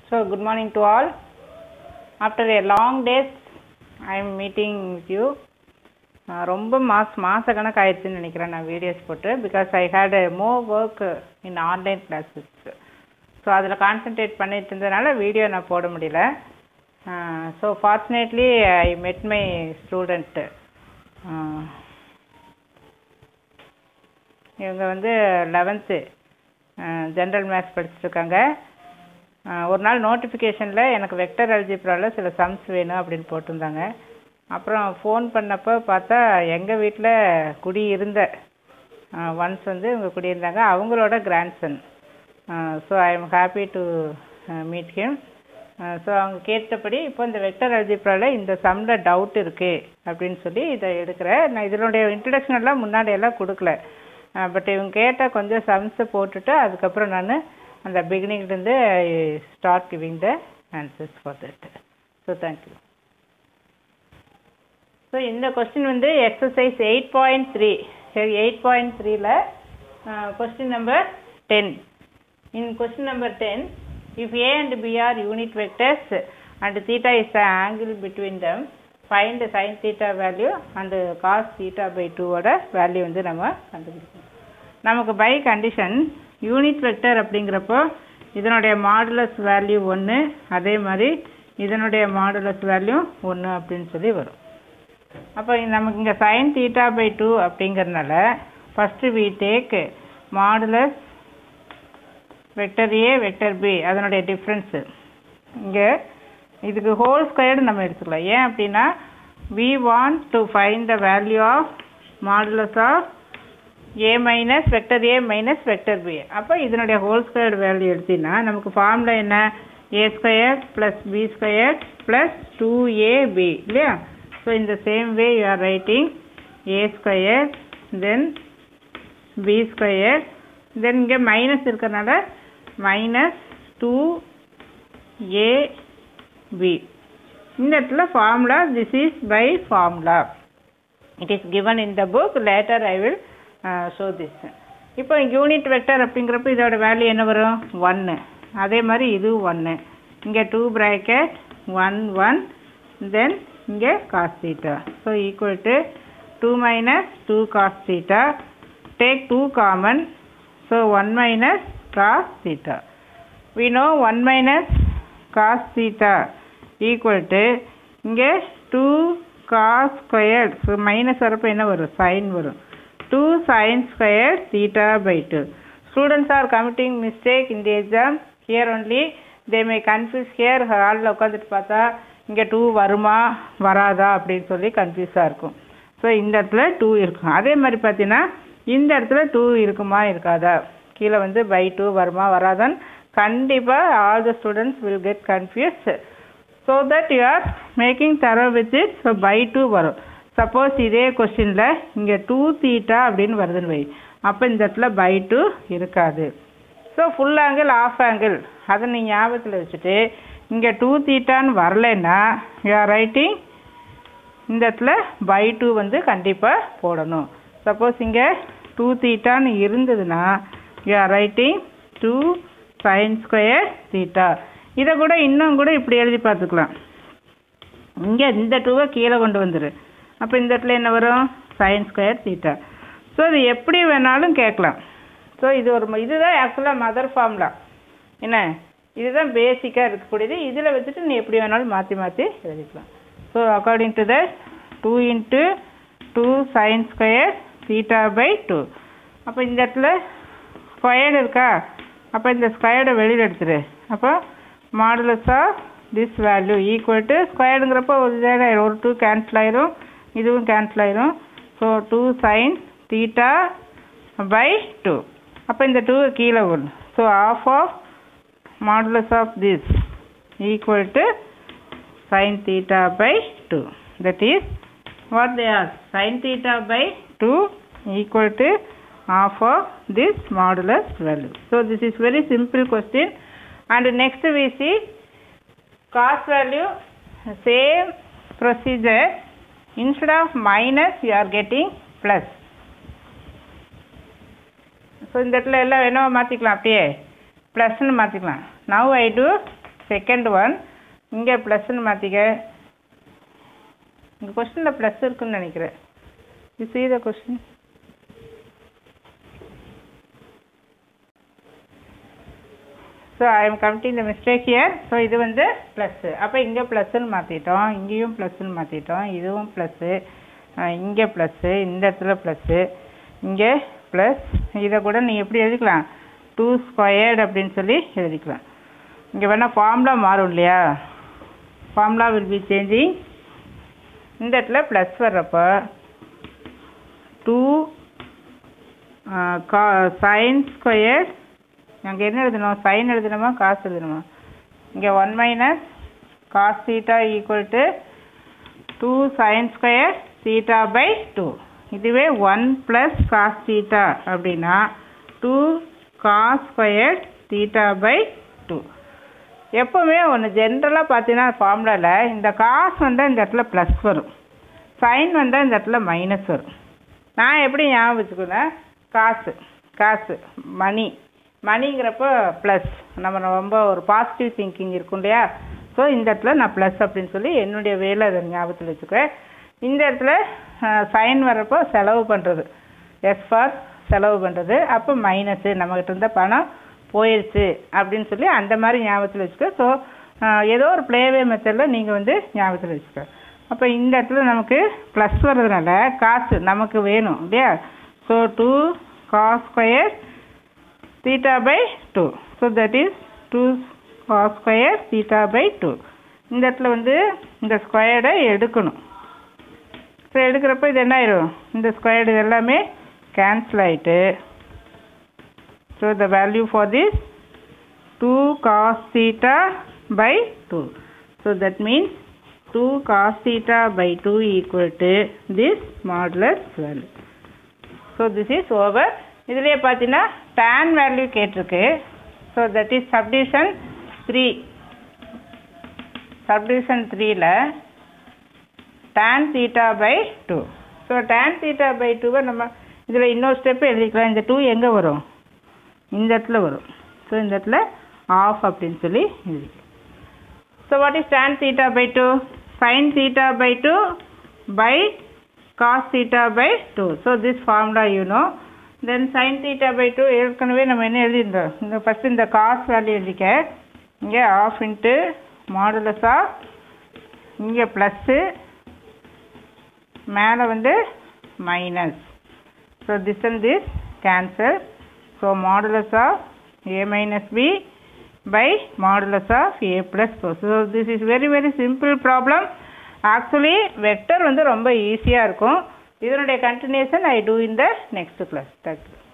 So good morning to all. After a long days, I am meeting with you. ரொம்ப மாச கணக்கு ஆயிடுச்சுன்னு நினைக்கிறேன் நான் வீடியோஸ் போட்டு, because I hate more work in online classes. So அதில் கான்சென்ட்ரேட் பண்ணிட்டு இருந்ததுனால வீடியோ நான் போட முடியல. So fortunately I met my student. இவங்க வந்து 11th ஜென்ரல் மேத்ஸ் படிச்சுட்ருக்காங்க. ஒரு நாள் நோட்டிஃபிகேஷனில் எனக்கு வெக்டர் அல்ஜிப்ராவில் சில சம்ஸ் வேணும் அப்படின்னு போட்டிருந்தாங்க. அப்புறம் ஃபோன் பண்ணப்போ பார்த்தா எங்கள் வீட்டில் குடியிருந்த ஒன்ஸ் வந்து இவங்க குடியிருந்தாங்க, அவங்களோட grandson. So I am happy to meet him. So அவங்க கேட்டபடி இப்போ இந்த வெக்டர் அல்ஜிப்ராவில் இந்த சம்மில் டவுட் இருக்குது அப்படின்னு சொல்லி இதை எடுக்கிறேன். நான் இதனுடைய இன்ட்ரடக்ஷன் எல்லாம் முன்னாடியெல்லாம் கொடுக்கல, பட் இவங்க கேட்டால் கொஞ்சம் சம்ஸை போட்டுட்டு அதுக்கப்புறம் நான் அந்த பிகினிங்லேருந்து start giving the answers for that. So thank you. So இந்த கொஸ்டின் வந்து எக்ஸசைஸ் 8.3. 8.3ல question number 10. In question number 10, if A and B are unit vectors and theta is the angle between them, find the sin theta value and cos theta by 2 ஓட value வந்து நம்ம கண்டுபிடிக்கணும். நமக்கு by condition unit vector அப்படிங்கிறப்போ இதனுடைய modulus value 1, அதே மாதிரி இதனுடைய மாடுலஸ் வேல்யூ 1 அப்படின்னு சொல்லி வரும். அப்போ நமக்கு இங்கே sin theta by 2 அப்படிங்கிறதுனால first we take modulus vector A vector B அதனுடைய டிஃப்ரென்ஸு. இங்கே இதுக்கு ஹோல் ஸ்கொயர்டு நம்ம எடுத்துக்கலாம். ஏன் அப்படின்னா we want to find the value of modulus of A minus vector A minus vector B. அப்போ இதனுடைய ஹோல் ஸ்கொயர்டு வேல்யூ எடுத்திங்கன்னா நமக்கு ஃபார்முலா என்ன? A squared plus B squared plus 2AB இல்லையா? ஸோ இந்த same way you are writing A squared then B squared then இங்கே minus இருக்கிறதுனால minus 2AB. இந்த இடத்துல formula this is by formula. It is given in the book. Later I will show this. இப்போ unit vector அப்படிங்கிறப்ப இதோட value என்ன வரும்? 1. அதே மாதிரி இது 1. இங்கே 2 bracket 1 1 then இங்கே cos theta. So equal to 2 minus 2 cos theta. Take 2 common. So 1 minus cos theta. We know 1 minus cos theta equal to இங்கே 2 cos squared. So minus வரப்போ என்ன வரும்? sin வரும். 2 sin squared theta by 2. Students are committing mistake in the exam. Here only they may confuse. Here ஹாலில் உட்காந்துட்டு பார்த்தா இங்கே 2 வருமா வராதா அப்படின்னு சொல்லி கன்ஃபியூஸாக இருக்கும். ஸோ இந்த இடத்துல 2 இருக்கும். அதே மாதிரி பார்த்தீங்கன்னா இந்த இடத்துல 2 இருக்குமா இருக்காதா, கீழே வந்து by 2 வருமா வராதான்னு கண்டிப்பாக all the students will get confused. So that you are making thorough with it. So by 2 வரும். சப்போஸ் இதே கொஸ்டினில் இங்கே 2 theta அப்படின்னு வருதுன்னு வை, அப்போ இந்த இடத்துல by 2 இருக்காது. So full angle half angle அதை நீ ஞாபகத்தில் வச்சுட்டு இங்கே 2 thetaன்னு வரலைன்னா you are writing இந்த இடத்துல by 2 வந்து கண்டிப்பாக போடணும். சப்போஸ் இங்கே 2 thetaன்னு இருந்ததுன்னா you are writing 2 sin square theta. இதை கூட இன்னும் கூட இப்படி எழுதி பார்த்துக்கலாம். இங்கே இந்த 2வை கீழே கொண்டு வந்துடு, அப்போ இந்த இடத்துல என்ன வரும்? sin square theta. ஸோ இது எப்படி வேணாலும் கேட்கலாம். ஸோ இது இதுதான் ஆக்சுவலாக மதர் ஃபார்முலா. என்ன, இதுதான் பேசிக்காக இருக்கக்கூடியது. இதில் வச்சுட்டு நீ எப்படி வேணாலும் மாற்றி மாற்றி எழுதிக்கலாம். So according to the 2 into 2 sin square theta by 2. அப்போ இந்த இடத்துல ஸ்கொயர்டு இருக்கா, அப்போ இந்த ஸ்கொயர்டை வெளியில் எடுத்துரு. அப்போ modulus of this value equal to ஸ்கொயர்டுங்கிறப்போ ஒரு 2 கேன்சல் ஆயிரும், இதுவும் கேன்சல் ஆயிரும். So 2 sin theta by 2. அப்போ இந்த 2 கீழே வரும். So half of modulus of this equal to sin theta by 2. That is what they are. Sin theta by 2 equal to half of this modulus value. So this is very simple question. And next we see cos value. Same procedure. Instead of minus you are getting plus. So இந்த இடத்துல எல்லாம் என்ன மாற்றிக்கலாம், அப்படியே ப்ளஸ்ன்னு மாற்றிக்கலாம். Now I do second one இங்கே ப்ளஸ்ன்னு மாற்றிக்க. இந்த கொஸ்டினில் ப்ளஸ் இருக்குன்னு நினைக்கிறேன். You see the question. So I am committing the mistake here. So இது வந்து ப்ளஸ்ஸு. அப்போ இங்கே ப்ளஸ்ன்னு மாற்றிட்டோம், இங்கேயும் ப்ளஸ்ன்னு மாற்றிட்டோம், இதுவும் ப்ளஸ்ஸு, இங்கே ப்ளஸ்ஸு, இந்த இடத்துல ப்ளஸ்ஸு, இங்கே ப்ளஸ். இதை கூட நீ எப்படி எழுதிக்கலாம், 2 ஸ்கொயர்டு அப்படின்னு சொல்லி எழுதிக்கலாம். இங்கே வேணால் ஃபார்முலா மாறும் இல்லையா, ஃபார்முலா வில் பி சேஞ்சிங். இந்த இடத்துல ப்ளஸ் வர்றப்போ 2 சைன் ஸ்கொயர், அங்கே என்ன எழுதணும், சைன் எழுதணுமா காசு எழுதணுமா, இங்கே 1 minus cos theta equal to 2 sine square theta by 2. இதுவே 1 ப்ளஸ் காஸ் தீட்டா அப்படின்னா 2 காஸ் ஸ்கொயர் தீட்டா பை 2. எப்போவுமே ஒன்று ஜென்ரலாக பார்த்தீங்கன்னா ஃபார்முலாவில் இந்த காசு வந்தால் இந்த இடத்துல ப்ளஸ் வரும், சைன் வந்தால் இந்த இடத்துல மைனஸ் வரும். நான் எப்படி ஞாபகம் வச்சுக்கோங்க, காசு காசு மணி, மணிங்கிறப்போ ப்ளஸ், நம்ம ரொம்ப ஒரு பாசிட்டிவ் திங்கிங் இருக்கும் இல்லையா. ஸோ இந்த இடத்துல நான் ப்ளஸ் அப்படின்னு சொல்லி என்னுடைய வேலை அதை ஞாபகத்தில் வச்சுக்குவேன். இந்த இடத்துல சைன் வர்றப்போ செலவு பண்ணுறது, எஸ் ஃபார் செலவு பண்ணுறது, அப்போ மைனஸு, நம்மகிட்ட இருந்த பணம் போயிடுச்சு அப்படின்னு சொல்லி அந்த மாதிரி ஞாபகத்தில் வச்சுக்க. ஸோ ஏதோ ஒரு ப்ளேவே மெத்தடில் நீங்கள் வந்து ஞாபகத்தில் வச்சுக்க. அப்போ இந்த இடத்துல நமக்கு ப்ளஸ் வர்றதுனால காசு நமக்கு வேணும் இல்லையா. So 2 cos square theta by 2. So that is 2 cos square theta by 2. இந்த இடத்துல வந்து இந்த ஸ்கொயர்டை எடுக்கணும். ஸோ எடுக்கிறப்ப இது என்ன ஆயிரும், இந்த ஸ்கொயர்டு எல்லாமே கேன்சல் ஆகிட்டு. So the value for this 2 cos theta by 2. So that means 2 cos theta by 2 equal to this modulus value. So this is over. இதுலேயே பார்த்தீங்கன்னா tan வேல்யூ கேட்டிருக்கு. So that is subdivision 3. Subdivision 3ல் tan theta by 2. So tan theta by 2வை நம்ம இதில் இன்னொரு step எழுதிக்கலாம். இந்த 2 எங்கே வரும், இந்த இடத்துல வரும். ஸோ இந்த இடத்துல ஆஃப் அப்படின்னு சொல்லி எழுதிக்கலாம். So what is tan theta by 2, sin theta by 2 by cos theta by 2. So this formula you know. Then sin theta by 2 ஏற்கனவே நம்ம என்ன எழுதியிருந்தோம், இந்த ஃபஸ்ட்டு இந்த காஸ் வேல்யூ எழுதிக்க. இங்கே ஆஃப் இன்ட்டு மாடுலஸ் ஆஃப், இங்கே ப்ளஸ்ஸு, மேலே வந்து minus. So this and this cancel. So modulus of a minus b by modulus of a plus 4. So this is very very simple problem. Actually vector வந்து ரொம்ப ஈஸியாக இருக்கும். இதனுடைய continuation I do in the next class. Thank you.